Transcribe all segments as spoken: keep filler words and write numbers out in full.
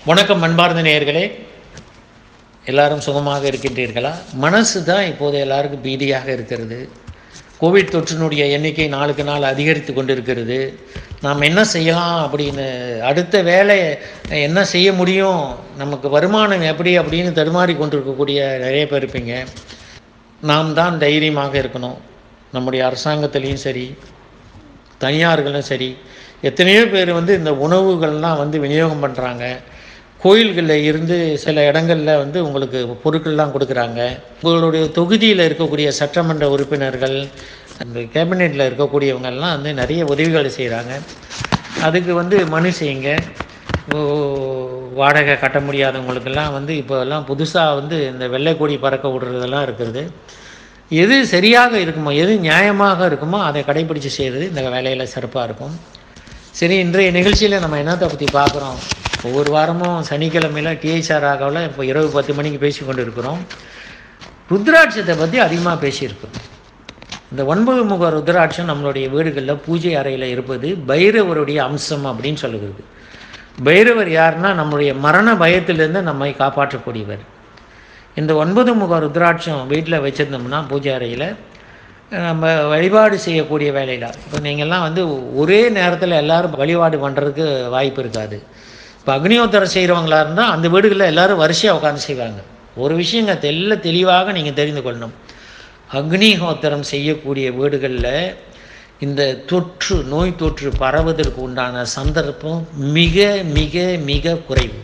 வணக்கம் அன்பார்ந்த நேயர்களே, எல்லாரும் சுகமாக இருக்கின்றீர்களா? மனசு தான் இப்போது எல்லாருக்கும் பீதியாக இருக்கிறது. கோவிட் தொற்றினுடைய எண்ணிக்கை நாளுக்கு நாள் அதிகரித்து கொண்டிருக்கிறது. நாம் என்ன செய்யலாம் அப்படின்னு, அடுத்த வேலை என்ன செய்ய முடியும், நமக்கு வருமானம் எப்படி அப்படின்னு தடுமாறி கொண்டிருக்கக்கூடிய நிறைய பேர் இருப்பீங்க. நாம் தான் தைரியமாக இருக்கணும். நம்முடைய அரசாங்கத்திலையும் சரி, தனியார்களும் சரி, எத்தனையோ பேர் வந்து இந்த உணவுகள்லாம் வந்து விநியோகம் பண்ணுறாங்க. கோயில்களில் இருந்து சில இடங்களில் வந்து உங்களுக்கு பொருட்கள்லாம் கொடுக்குறாங்க. உங்களுடைய தொகுதியில் இருக்கக்கூடிய சட்டமன்ற உறுப்பினர்கள், அந்த கேபினெட்டில் இருக்கக்கூடியவங்கெல்லாம் வந்து நிறைய உதவிகள் செய்கிறாங்க. அதுக்கு வந்து மனு செய்யுங்க. வாடகை கட்ட முடியாதவங்களுக்கெல்லாம் வந்து இப்போல்லாம் புதுசாக வந்து இந்த வெள்ளை கொடி பறக்க விடுறதெல்லாம் இருக்கிறது. எது சரியாக இருக்குமோ, எது நியாயமாக இருக்குமோ அதை கடைப்பிடித்து செய்கிறது இந்த வேலையில் சிறப்பாக இருக்கும். சரி, இன்றைய நிகழ்ச்சியில் நம்ம என்னத்தை பற்றி பார்க்குறோம்? ஒவ்வொரு வாரமும் சனிக்கிழமையில் டிஐசார் ஆகவில் இப்போ இரவு பத்து மணிக்கு பேசி கொண்டு இருக்கிறோம். ருத்ராட்சத்தை பற்றி அதிகமாக பேசியிருக்கிறோம். இந்த ஒன்பது முக ருத்ராட்சம் நம்மளுடைய வீடுகளில் பூஜை அறையில் இருப்பது பைரவருடைய அம்சம் அப்படின்னு சொல்லுகிறது. பைரவர் யாருன்னா, நம்மளுடைய மரண பயத்திலிருந்து நம்மை காப்பாற்றக்கூடியவர். இந்த ஒன்பது முக ருத்ராட்சம் வீட்டில் வச்சுருந்தோம்னா பூஜை அறையில் நம்ம வழிபாடு செய்யக்கூடிய வேலையில், இப்போ நீங்கள்லாம் வந்து ஒரே நேரத்தில் எல்லோரும் வழிபாடு பண்ணுறதுக்கு வாய்ப்பு இருக்காது. இப்போ அக்னிஹோத்திரம் செய்கிறவங்களா இருந்தால் அந்த வீடுகளில் எல்லோரும் வரிசையாக உட்காந்து செய்வாங்க. ஒரு விஷயங்க தெல்ல தெளிவாக நீங்கள் தெரிந்து கொள்ளணும். அக்னிஹோத்திரம் செய்யக்கூடிய வீடுகளில் இந்த தொற்று நோய் தொற்று பரவுவதற்கு உண்டான சந்தர்ப்பம் மிக மிக மிக குறைவு.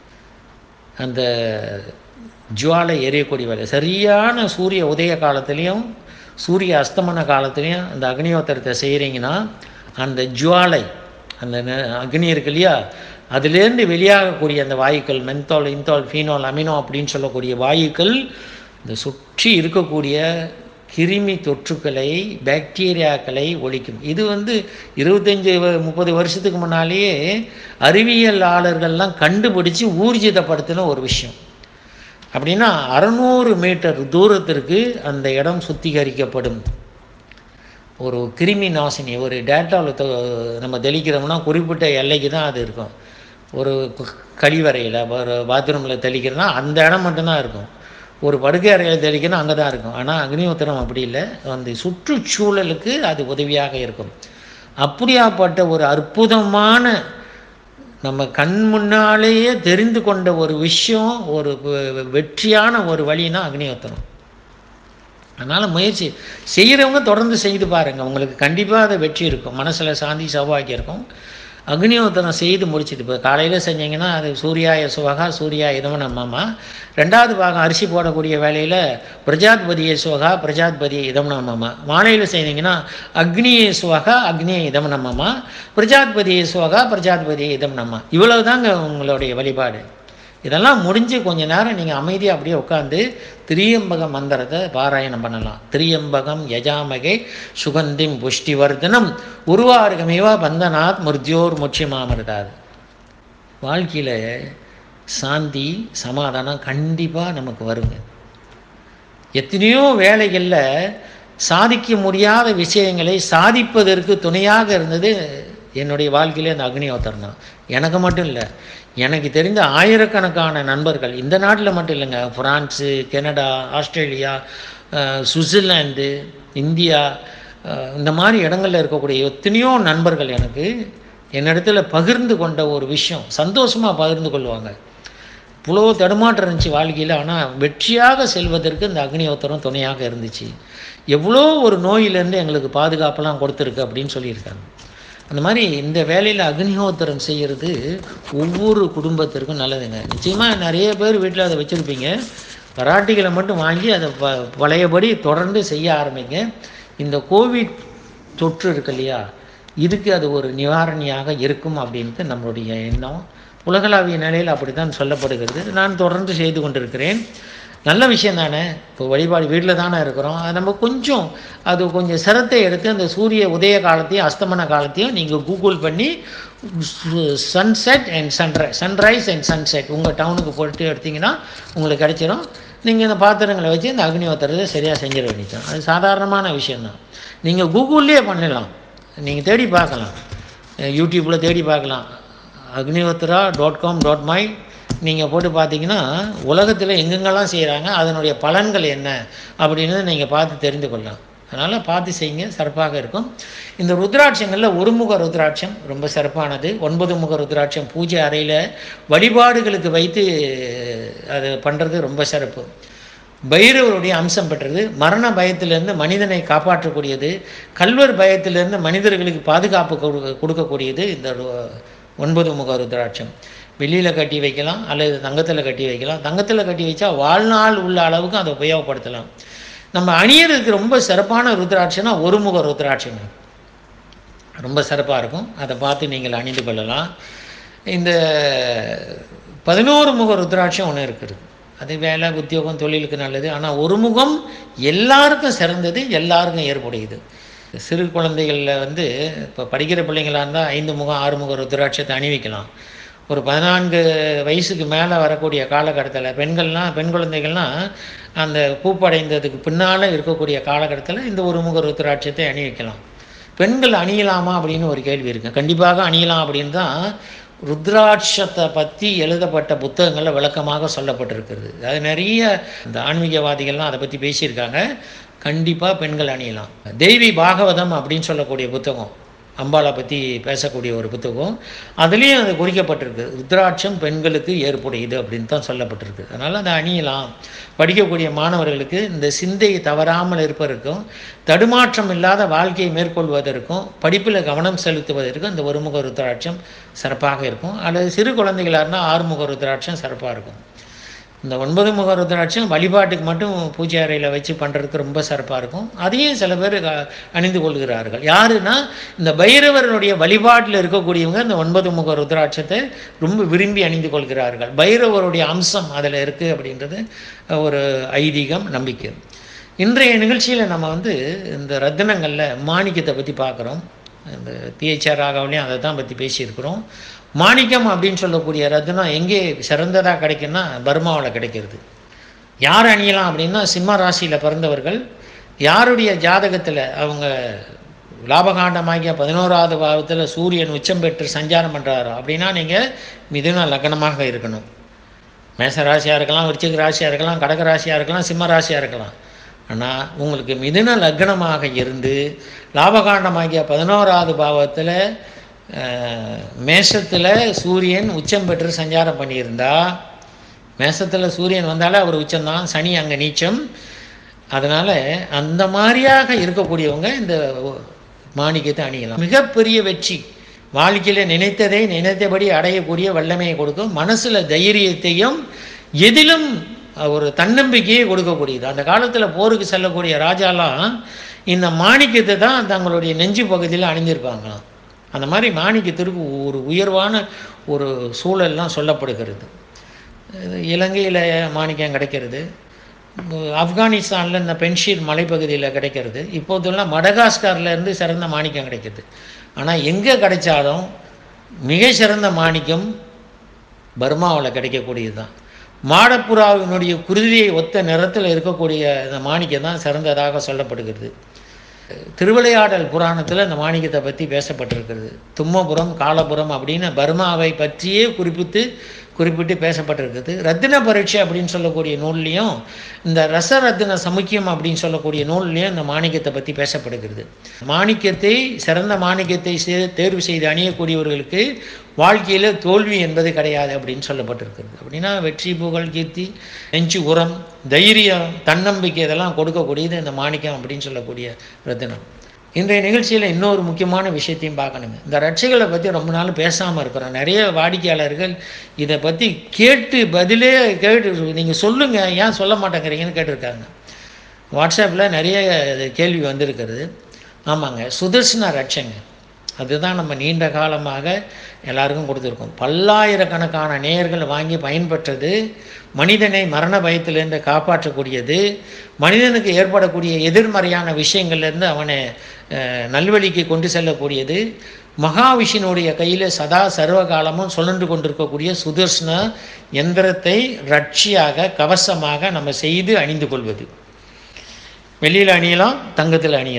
அந்த ஜுவாலை எரியக்கூடிய வேலை சரியான சூரிய உதய காலத்துலேயும் சூரிய அஸ்தமன காலத்துலேயும் அந்த அக்னிஹோத்திரத்தை செய்கிறீங்கன்னா, அந்த ஜுவாலை, அந்த அக்னி இருக்கு இல்லையா, அதுலேருந்து வெளியாகக்கூடிய அந்த வாயுக்கள், மென்தால், இன்தால், ஃபீனால், அமினோ அப்படின்னு சொல்லக்கூடிய வாயுக்கள் இந்த சுற்றி இருக்கக்கூடிய கிருமி தொற்றுக்களை, பாக்டீரியாக்களை ஒழிக்கும். இது வந்து இருபத்தஞ்சி முப்பது வருஷத்துக்கு முன்னாலேயே அறிவியலாளர்கள்லாம் கண்டுபிடிச்சி ஊர்ஜிதப்படுத்தின ஒரு விஷயம். அப்படின்னா அறநூறு மீட்டர் தூரத்திற்கு அந்த இடம் சுத்திகரிக்கப்படும். ஒரு கிருமி நாசினி, ஒரு டேட்டாவில் நம்ம தெளிக்கிறோம்னா குறிப்பிட்ட எல்லைக்கு தான் அது இருக்கும். ஒரு கழிவறையில், ஒரு பாத்ரூமில் தெளிக்கிறதுனா அந்த இடம் மட்டும்தான் இருக்கும். ஒரு படுக்கை அறையில் தெளிக்கணும், அங்கே தான் இருக்கும். ஆனால் அக்னிஹோத்திரம் அப்படி இல்லை, அந்த சுற்றுச்சூழலுக்கு அது உதவியாக இருக்கும். அப்படியாப்பட்ட ஒரு அற்புதமான, நம்ம கண் முன்னாலேயே தெரிந்து கொண்ட ஒரு விஷயம், ஒரு வெற்றியான ஒரு வழினா அக்னிஹோத்திரம். அதனால் முயற்சி செய்கிறவங்க தொடர்ந்து செய்து பாருங்கள், உங்களுக்கு கண்டிப்பாக அதை வெற்றி இருக்கும். மனசில் சாந்தி சௌபாக்கியம் இருக்கும். அக்னிஹோத்திரம் செய்து முடிச்சுட்டு இப்போ காலையில் செஞ்சிங்கன்னா அது சூர்யாய சுவகா சூர்யா இதம நம்மம்மா. ரெண்டாவது பாகம் அரிசி போடக்கூடிய வேலையில் பிரஜாத்பதியை சுவகா பிரஜாத்பதியை இதம் நம்மம்மா. மாலையில் செய்தீங்கன்னா அக்னியை சுவகா அக்னியை இதம் நம்மம்மா, பிரஜாத்பதியை சுவகா பிரஜாத்பதியை இதம் நம்மா. இவ்வளவு தாங்க உங்களுடைய வழிபாடு. இதெல்லாம் முடிஞ்சு கொஞ்சம் நேரம் நீங்கள் அமைதியாக அப்படியே உட்காந்து திரியம்பக மந்திரத்தை பாராயணம் பண்ணலாம். திரியம்பகம் யஜாமகே சுகந்திம் புஷ்டிவர்தனம் உருவாருகமேவா பந்தனாத் முர்ஜோர் முட்சியமாமருதாது. வாழ்க்கையில் சாந்தி சமாதானம் கண்டிப்பாக நமக்கு வருங்க. எத்தனையோ வேலைகளில் சாதிக்க முடியாத விஷயங்களை சாதிப்பதற்கு துணையாக இருந்தது என்னுடைய வாழ்க்கையில் அந்த அக்னிஹோத்திரம் தான். எனக்கு மட்டும் இல்லை, எனக்கு தெரிந்த ஆயிரக்கணக்கான நண்பர்கள், இந்த நாட்டில் மட்டும் இல்லைங்க, France, Canada, Australia, Switzerland, India, இந்த மாதிரி இடங்களில் இருக்கக்கூடிய எத்தனையோ நண்பர்கள் எனக்கு என்னிடத்துல பகிர்ந்து கொண்ட ஒரு விஷயம், சந்தோஷமாக பகிர்ந்து கொள்வாங்க. இவ்வளோ தடுமாற்றம் இருந்துச்சு வாழ்க்கையில், ஆனால் வெற்றியாக செல்வதற்கு இந்த அக்னிஹோத்திரம் துணையாக இருந்துச்சு. எவ்வளோ ஒரு நோயிலேருந்து எங்களுக்கு பாதுகாப்பெல்லாம் கொடுத்துருக்கு அப்படின்னு சொல்லியிருக்காங்க. அந்த மாதிரி இந்த வேலையில் அக்னிஹோத்திரம் செய்கிறது ஒவ்வொரு குடும்பத்திற்கும் நல்லதுங்க. நிச்சயமாக நிறைய பேர் வீட்டில் அதை வச்சுருப்பீங்க. வராட்டிகளை மட்டும் வாங்கி அதை ப பழையபடி தொடர்ந்து செய்ய ஆரம்பிங்க. இந்த கோவிட் தொற்று இருக்கு இல்லையா, இதுக்கு அது ஒரு நிவாரணியாக இருக்கும் அப்படின்ட்டு நம்மளுடைய எண்ணம். உலகளாவிய நிலையில் அப்படி தான் சொல்லப்படுகிறது. நான் தொடர்ந்து செய்து கொண்டிருக்கிறேன். நல்ல விஷயம் தானே. இப்போ வழிபாடு வீட்டில் தானே இருக்கிறோம், அது நம்ம கொஞ்சம் அது கொஞ்சம் சிரத்தை எடுத்து அந்த சூரிய உதய காலத்தையும் அஸ்தமன காலத்தையும் நீங்கள் கூகுள் பண்ணி sunset and sunrise sunrise and sunset உங்கள் டவுனுக்கு போட்டு எடுத்திங்கன்னா உங்களுக்கு கிடைச்சிடும். நீங்கள் இந்த பாத்திரங்களை வச்சு இந்த அக்னிஹோத்திரத்தை சரியாக செஞ்சிட வேண்டியதான். அது சாதாரணமான விஷயந்தான். நீங்கள் கூகுள்லேயே பண்ணலாம், நீங்கள் தேடி பார்க்கலாம், யூடியூப்பில் தேடி பார்க்கலாம். Agnihotra dot com dot my நீங்கள் போட்டு பார்த்தீங்கன்னா உலகத்தில் எங்கெங்கெல்லாம் செய்கிறாங்க, அதனுடைய பலன்கள் என்ன அப்படின்னு நீங்கள் பார்த்து தெரிந்து கொள்ளலாம். அதனால் பார்த்து செய்யுங்க, சிறப்பாக இருக்கும். இந்த ருத்ராட்சங்களில் ஒருமுக ருத்ராட்சம் ரொம்ப சிறப்பானது. ஒன்பது முக ருத்ராட்சம் பூஜை அறையில் வழிபாடுகளுக்கு வைத்து அது பண்ணுறது ரொம்ப சிறப்பு. பைரவருடைய அம்சம் பெற்றது. மரண பயத்திலிருந்து மனிதனை காப்பாற்றக்கூடியது, கல்வர் பயத்திலிருந்து மனிதர்களுக்கு பாதுகாப்பு கொடுக்கக்கூடியது இந்த ஒன்பது முக ருத்ராட்சம். வெள்ளியில் கட்டி வைக்கலாம் அல்லது தங்கத்தில் கட்டி வைக்கலாம். தங்கத்தில் கட்டி வச்சா வாழ்நாள் உள்ள அளவுக்கு அதை உபயோகப்படுத்தலாம். நம்ம அணியருக்கு ரொம்ப சிறப்பான ருத்ராட்சம்னா ஒரு முக ருத்ராட்சம் ரொம்ப சிறப்பாக இருக்கும். அதை பார்த்து நீங்கள் அணிந்து கொள்ளலாம். இந்த பதினோரு முக ருத்ராட்சம் ஒன்று இருக்குது. அது வேலை, உத்தியோகம், தொழிலுக்கு நல்லது. ஆனால் ஒரு முகம் எல்லாருக்கும் சிறந்தது, எல்லாருக்கும் ஏற்புடையது. சிறு குழந்தைகளில் வந்து இப்போ படிக்கிற பிள்ளைங்களாக இருந்தால் ஐந்து முகம் ஆறு முக ருத்ராட்சத்தை அணிவிக்கலாம். ஒரு பதினான்கு வயசுக்கு மேலே வரக்கூடிய காலகட்டத்தில் பெண்கள்லாம் பெண் குழந்தைகள்லாம் அந்த பூப்படைந்ததுக்கு பின்னால் இருக்கக்கூடிய காலகட்டத்தில் இந்த ஒரு முக ருத்ராட்சத்தை அணிவிக்கலாம். பெண்கள் அணியலாமா அப்படின்னு ஒரு கேள்வி இருக்குது. கண்டிப்பாக அணியலாம் அப்படின்னு தான் ருத்ராட்சத்தை பற்றி எழுதப்பட்ட புத்தகங்களில் விளக்கமாக சொல்லப்பட்டிருக்கிறது. அது நிறைய இந்த ஆன்மீகவாதிகள்லாம் அதை பற்றி பேசியிருக்காங்க. கண்டிப்பாக பெண்கள் அணியலாம். தேவி பாகவதம் அப்படின்னு சொல்லக்கூடிய புத்தகம், அம்பாளை பற்றி பேசக்கூடிய ஒரு புத்தகம், அதுலேயும் அது குறிக்கப்பட்டிருக்கு. ருத்ராட்சம் பெண்களுக்கு ஏற்புடையது அப்படின்னு தான் சொல்லப்பட்டிருக்கு. அதனால் அதை அணியலாம். படிக்கக்கூடிய மாணவர்களுக்கு இந்த சிந்தையை தவறாமல் இருப்பதற்கும், தடுமாற்றம் இல்லாத வாழ்க்கையை மேற்கொள்வதற்கும், படிப்பில் கவனம் செலுத்துவதற்கும் இந்த ஒருமுக ருத்ராட்சம் சிறப்பாக இருக்கும். அல்லது சிறு குழந்தைகளாக இருந்தால் ஆறுமுக ருத்ராட்சம் சிறப்பாக இருக்கும். இந்த ஒன்பது முக ருத்ராட்சம் வழிபாட்டுக்கு மட்டும் பூஜை அறையில் வச்சு பண்ணுறதுக்கு ரொம்ப சிறப்பாக இருக்கும். அதையும் சில பேர் அணிந்து கொள்கிறார்கள். யாருன்னா இந்த பைரவருடைய வழிபாட்டில் இருக்கக்கூடியவங்க இந்த ஒன்பது முக ருத்ராட்சத்தை ரொம்ப விரும்பி அணிந்து கொள்கிறார்கள். பைரவருடைய அம்சம் அதில் இருக்குது அப்படின்றது ஒரு ஐதீகம், நம்பிக்கை. இன்றைய நிகழ்ச்சியில் நம்ம வந்து இந்த ரத்தினங்களில் மாணிக்கத்தை பற்றி பார்க்குறோம். இந்த பிஹெச்ஆர் ராகவலையும் அதை தான் பற்றி பேசியிருக்கிறோம். மாணிக்கம் அப்படின்னு சொல்லக்கூடிய ரத்தினம் எங்கே சிறந்ததாக கிடைக்குன்னா பர்மாவில் கிடைக்கிறது. யார் அணியலாம் அப்படின்னா சிம்ம ராசியில் பிறந்தவர்கள், யாருடைய ஜாதகத்தில் அவங்க லாபகாண்டமாகிய பதினோராவது பாவத்தில் சூரியன் உச்சம் பெற்று சஞ்சாரம் பண்ணுறாரோ அப்படின்னா நீங்கள் மிதுன லக்னமாக இருக்கணும். மேச ராசியாக இருக்கலாம், விருச்சிக ராசியாக இருக்கலாம், கடக ராசியாக இருக்கலாம், சிம்ம ராசியாக இருக்கலாம். ஆனால் உங்களுக்கு மிதுன லக்னமாக இருந்து லாபகாண்டமாகிய பதினோராவது பாவத்தில் மேஷத்தில் சூரியன் உச்சம் பெற்று சஞ்சாரம் பண்ணியிருந்தா, மேஷத்தில் சூரியன் வந்தாலே அவர் உச்சம்தான், சனி அங்கே நீச்சம். அதனால் அந்த மாதிரியாக இருக்கக்கூடியவங்க இந்த மாணிக்கத்தை அணியலாம். மிகப்பெரிய வெற்றி, வாழ்க்கையில் நினைத்ததை நினைத்தபடி அடையக்கூடிய வல்லமையை கொடுக்கும். மனசில் தைரியத்தையும் எதிலும் ஒரு தன்னம்பிக்கையை கொடுக்கக்கூடியது. அந்த காலத்தில் போருக்கு செல்லக்கூடிய ராஜாலாம் இந்த மாணிக்கத்தை தான் தங்களுடைய நெஞ்சு பகுதியில் அணிந்திருப்பாங்களாம். அந்த மாதிரி மாணிக்கத்திற்கு ஒரு உயர்வான ஒரு சூழல்லாம் சொல்லப்படுகிறது. இலங்கையில் மாணிக்கம் கிடைக்கிறது, ஆப்கானிஸ்தானில் இந்த பென்ஷீர் மலைப்பகுதியில் கிடைக்கிறது, இப்போதெல்லாம் மடகாஸ்கார்லேருந்து சிறந்த மாணிக்கம் கிடைக்கிது. ஆனால் எங்கே கிடைச்சாலும் மிக சிறந்த மாணிக்கம் பர்மாவில் கிடைக்கக்கூடியது தான். மாடப்புறாவினுடைய குருதியை ஒத்த நிறத்தில் இருக்கக்கூடிய இந்த மாணிக்கம் தான் சிறந்ததாக சொல்லப்படுகிறது. திருவிளையாடல் புராணத்தில் இந்த மாணிக்கத்தை பற்றி பேசப்பட்டிருக்கிறது. தும்மபுரம், காலபுரம் அப்படின்னு பர்மாவை பற்றியே குறிப்பிட்டு குறிப்பிட்டு பேசப்பட்டிருக்குது. ரத்தின பரீட்சை அப்படின்னு சொல்லக்கூடிய நூல்லையும், இந்த ரச ரத்தின சமுக்கியம் அப்படின்னு சொல்லக்கூடிய நூல்லையும் இந்த மாணிக்கத்தை பற்றி பேசப்படுகிறது. மாணிக்கத்தை, சிறந்த மாணிக்கத்தை தேர்வு செய்து அணியக்கூடியவர்களுக்கு வாழ்க்கையில் தோல்வி என்பது கிடையாது அப்படின்னு சொல்லப்பட்டிருக்கிறது. அப்படின்னா வெற்றி, புகழ், கீர்த்தி, நெஞ்சு உரம், தைரியம், தன்னம்பிக்கை இதெல்லாம் கொடுக்கக்கூடியது இந்த மாணிக்கம் அப்படின்னு சொல்லக்கூடிய ரத்தினம். இன்றைய நிகழ்ச்சியில் இன்னொரு முக்கியமான விஷயத்தையும் பார்க்கணுங்க. இந்த ரட்சைகளை பற்றி ரொம்ப நாள் பேசாமல் இருக்கிறோம். நிறைய வாடிக்கையாளர்கள் இதை பற்றி கேட்டு பதிலே கேட்டு நீங்கள் சொல்லுங்கள், ஏன் சொல்ல மாட்டேங்கிறீங்கன்னு கேட்டிருக்காங்க. வாட்ஸ்அப்பில் நிறைய கேள்வி வந்திருக்கிறது. ஆமாங்க, சுதர்சன ரட்சைங்க, அதுதான் நம்ம நீண்ட காலமாக எல்லாருக்கும் கொடுத்துருக்கோம். பல்லாயிரக்கணக்கான நேயர்கள் வாங்கி பயன்பெற்றது. மனிதனை மரண பயத்திலிருந்து காப்பாற்றக்கூடியது, மனிதனுக்கு ஏற்படக்கூடிய எதிர்மறையான விஷயங்கள்லேருந்து அவனை நல்வழிக்கு கொண்டு செல்லக்கூடியது, மகாவிஷ்ணுடைய கையில் சதா சர்வகாலமும் சுழன்று கொண்டிருக்கக்கூடிய சுதர்சன எந்திரத்தை ரட்சியாக, கவசமாக நம்ம செய்து அணிந்து கொள்வது. வெள்ளியில் அணியலாம், தங்கத்தில் அணியலாம்.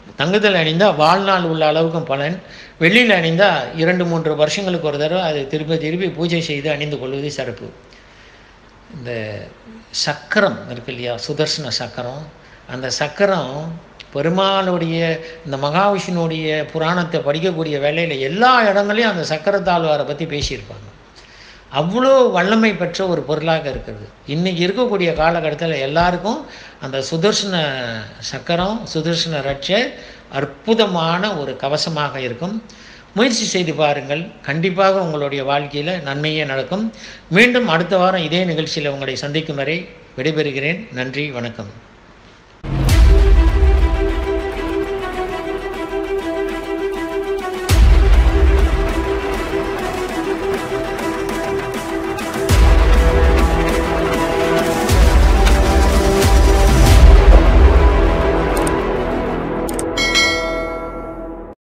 தங்கத்தில் அணிந்தால் வாழ்நாள் உள்ள அளவுக்கும் பலன். வெள்ளியில் அணிந்தால் இரண்டு மூன்று வருஷங்களுக்கு ஒரு தடவை அது திருப்பி திருப்பி பூஜை செய்து அணிந்து கொள்வது சிறப்பு. இந்த சக்கரம் இருக்கு இல்லையா, சுதர்சன சக்கரம், அந்த சக்கரம் பெருமாளுடைய இந்த மகாவிஷ்ணுடைய புராணத்தை படிக்கக்கூடிய வேலையில் எல்லா இடங்களையும் அந்த சக்கரத்தாழ்வாரை பற்றி பேசியிருப்பாங்க. அவ்வளோ வல்லமை பெற்ற ஒரு பொருளாக இருக்கிறது. இன்றைக்கி இருக்கக்கூடிய காலகட்டத்தில் எல்லாருக்கும் அந்த சுதர்சன சக்கரம், சுதர்சன ரட்சை அற்புதமான ஒரு கவசமாக இருக்கும். முயற்சி செய்து பாருங்கள், கண்டிப்பாக உங்களுடைய வாழ்க்கையில் நன்மையே நடக்கும். மீண்டும் அடுத்த வாரம் இதே நிகழ்ச்சியில் உங்களை சந்திக்கும் வரை விடைபெறுகிறேன். நன்றி, வணக்கம்.